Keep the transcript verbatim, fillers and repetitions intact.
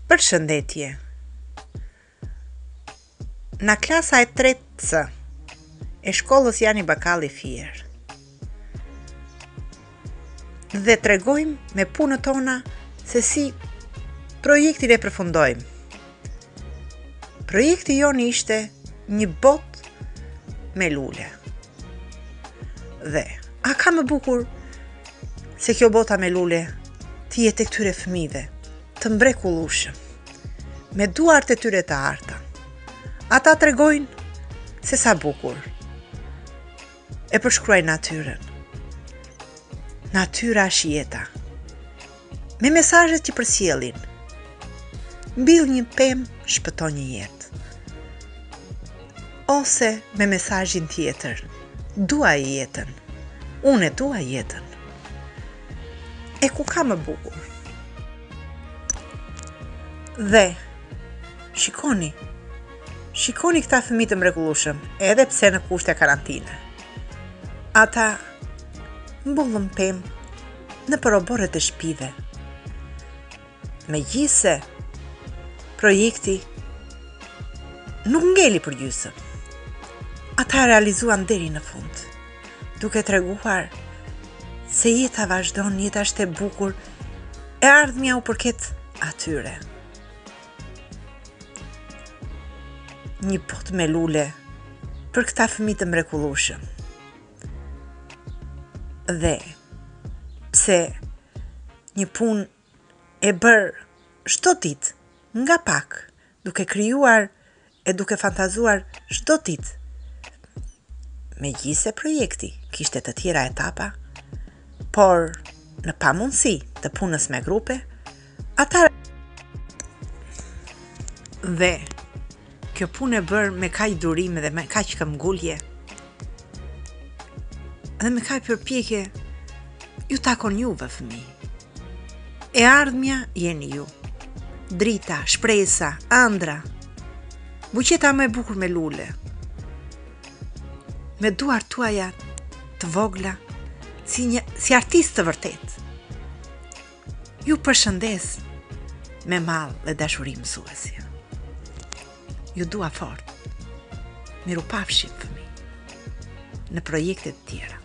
Përshëndetje. Në klasa e tretë C e shkollës Jani Bakalli Fier dhe tregojmë me punët tona se si projektin e përfundojmë. Projekti jon ishte një botë me lule. Dhe a ka më bukur se kjo bota me lule të jetë e këtyre fëmijëve të mrekullueshëm, me duart e tyre të arta. Ata tregojnë se sa bukur e përshkruajnë natyrën. Natyra është jeta, me mesazhet që përcjellin. Mbill një pemë, shpëton një jetë. Ose me mesazhin tjetër, dua jetën, unë e dua jetën. E ku ka më bukur? Dhe, shikoni, shikoni këta fëmijë të mrekullueshëm, edhe pse në kushte karantine. Ata mbullën pemë në përoborët e shtëpive. Megjithse projekti nuk ngeli për gjysmë. Ata realizuan deri në fund, duke treguar se jeta vazhdon, jeta është e bukur, e ardhmja u përket atyre. Një botë me lule për këta fëmijë të mrekullueshëm. Dhe pse një punë e bërë çdo ditë, nga pak, duke krijuar e duke fantazuar çdo ditë. Megjithse projekti kishte të tjera etapa, por në pamundësi të punës me grupe, ata dhe kjo punë e bërë me kaq durim dhe me kaq këmbgulje dhe me kaq përpjekje, ju takon juve fëmijë. E ardhmja jeni ju. Drita, shpresa, ëndra, buqeta më e bukur me lule. Me duart tuaja të vogla, si një si artist të vërtet. Ju përshëndes me mall dhe dashuri mësuesja. Ju dua fort. Mirupafshim fëmijë në projekte të tjera.